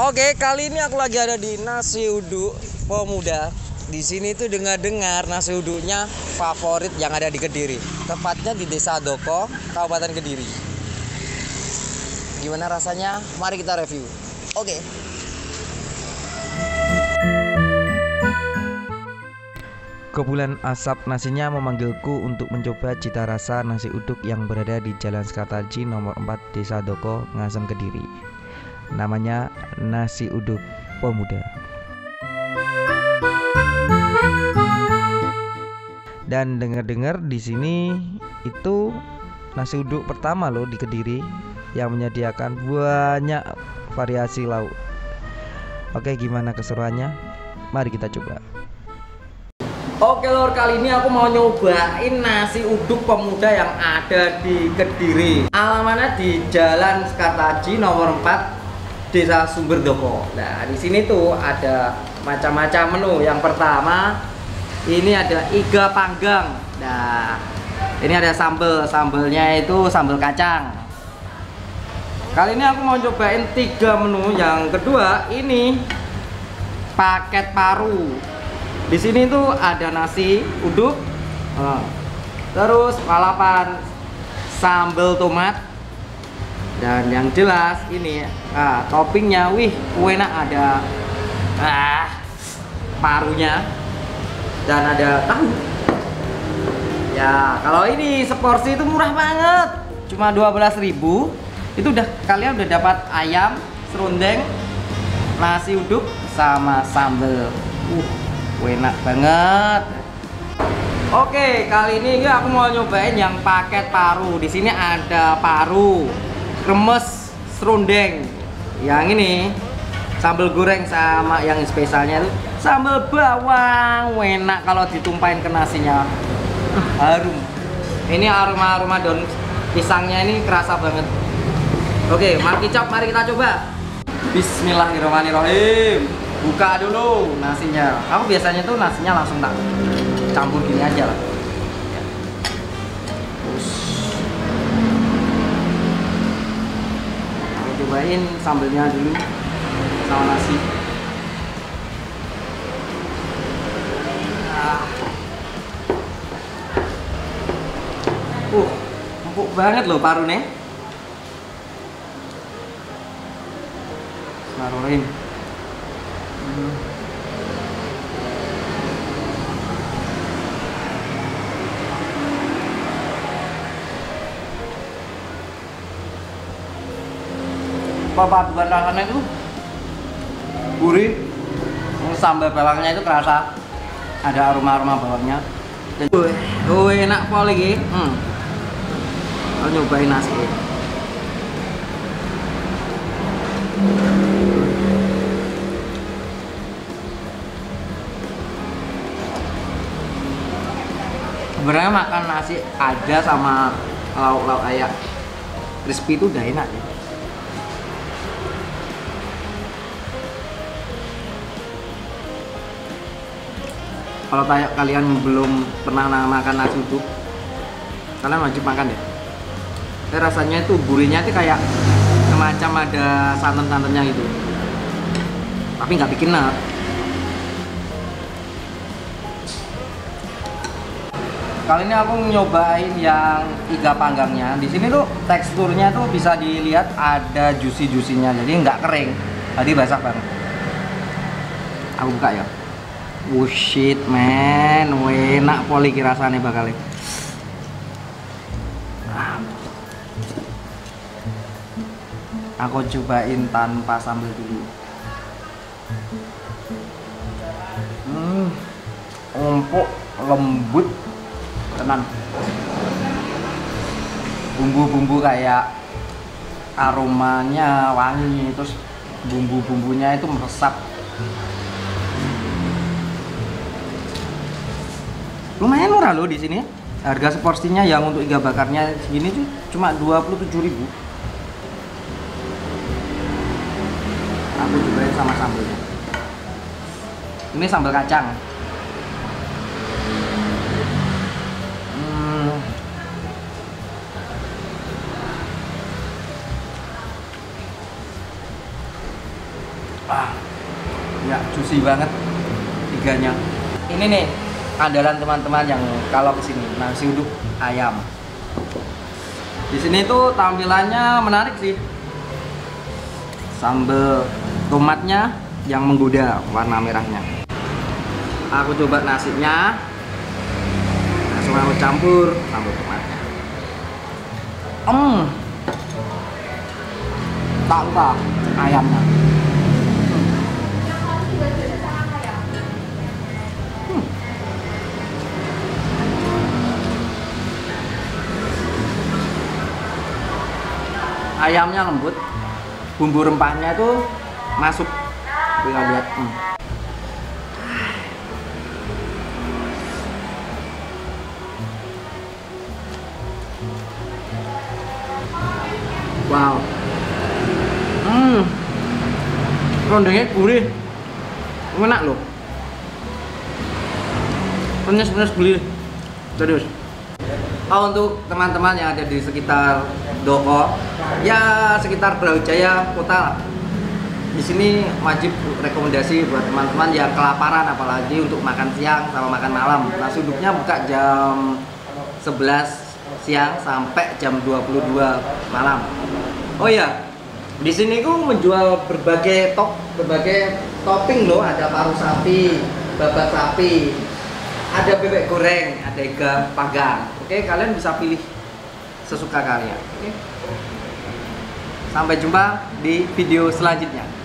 Oke, kali ini aku lagi ada di nasi uduk pemuda. Di sini tuh dengar-dengar nasi uduknya favorit yang ada di Kediri. Tepatnya di Desa Doko, Kabupaten Kediri. Gimana rasanya? Mari kita review. Oke. Kepulan asap nasinya memanggilku untuk mencoba cita rasa nasi uduk yang berada di Jalan Sekartaji nomor 4 Desa Doko, Ngasem, Kediri. Namanya nasi uduk pemuda. Dan dengar-dengar di sini itu nasi uduk pertama loh di Kediri yang menyediakan banyak variasi lauk. Oke, gimana keseruannya? Mari kita coba. Oke lor, kali ini aku mau nyobain nasi uduk pemuda yang ada di Kediri. Alamatnya di Jalan Sekartaji nomor 4 Desa Sumberdoko. Nah, di sini tuh ada macam-macam menu. Yang pertama ini ada iga panggang. Nah, ini ada sambelnya itu sambal kacang. Kali ini aku mau cobain 3 menu. Yang kedua ini paket paru. Di sini tuh ada nasi uduk, terus lalapan sambal tomat, dan yang jelas ini toppingnya, wih, enak, ada parunya dan ada tahu. Ya, kalau ini seporsi itu murah banget, cuma 12.000. Itu kalian udah dapat ayam, serundeng, nasi uduk sama sambal. Enak banget. Oke, kali ini aku mau nyobain yang paket paru. Di sini ada paru, kremes, serundeng. Yang ini sambal goreng sama yang spesialnya itu sambal bawang. Enak kalau ditumpahin ke nasinya. Harum. Ini aroma daun pisangnya ini kerasa banget. Oke, mari kita coba. Bismillahirrahmanirrahim. Buka dulu nasinya. Aku biasanya tuh nasinya langsung tak campur gini aja lah. Oke, cobain sambelnya dulu sama nasi. Empuk banget loh parunya. Bismillahirrahmanirrahim. Paduan rasanya itu gurih, sambal bawangnya itu kerasa, ada aroma bawangnya. Enak pol lagi. Aku nyobain nasi. Sebenarnya makan nasi aja sama lauk-lauk kayak crispy itu udah enak ya. Kalau kalian belum pernah makan nasi uduk, kalian wajib makan deh. Rasanya itu gurihnya itu kayak semacam ada santan-santannya gitu, tapi nggak bikin enak. Kali ini aku nyobain yang iga panggangnya. Di sini tuh teksturnya tuh bisa dilihat ada juicy-juicy-nya, jadi nggak kering, tadi basah banget. Aku buka ya. Shit man, enak poli rasanya bakal. Aku cobain tanpa sambal dulu. Empuk, lembut, tenan. Bumbu-bumbu kayak aromanya wangi, terus bumbu-bumbunya itu meresap. Lumayan murah loh di sini. Harga seporsinya yang untuk iga bakarnya segini tuh cuma 27.000. Aku cobain sama sambalnya. Ini sambal kacang. Ya juicy banget iganya. Ini nih andalan teman-teman yang kalau kesini, nasi uduk ayam. Di sini tuh tampilannya menarik sih. Sambal tomatnya yang menggoda warna merahnya. Aku coba nasinya, langsung aku campur sambal tomatnya. Tak lupa ayamnya. Ayamnya lembut, bumbu rempahnya itu masuk. Kita lihat. Wow. Rondengnya gurih, enak loh. Penyes-penyes gurih, serius. Untuk teman-teman yang ada di sekitar Doko, ya sekitar Brawijaya kota, di sini wajib rekomendasi buat teman-teman yang kelaparan, apalagi untuk makan siang sama makan malam. Nasi uduknya buka jam 11 siang sampai jam 22 malam. Oh ya, di sini ku menjual berbagai topping loh. Ada paru sapi, babat sapi, ada bebek goreng, ada iga panggang. Oke, kalian bisa pilih sesuka kalian. Oke. Sampai jumpa di video selanjutnya.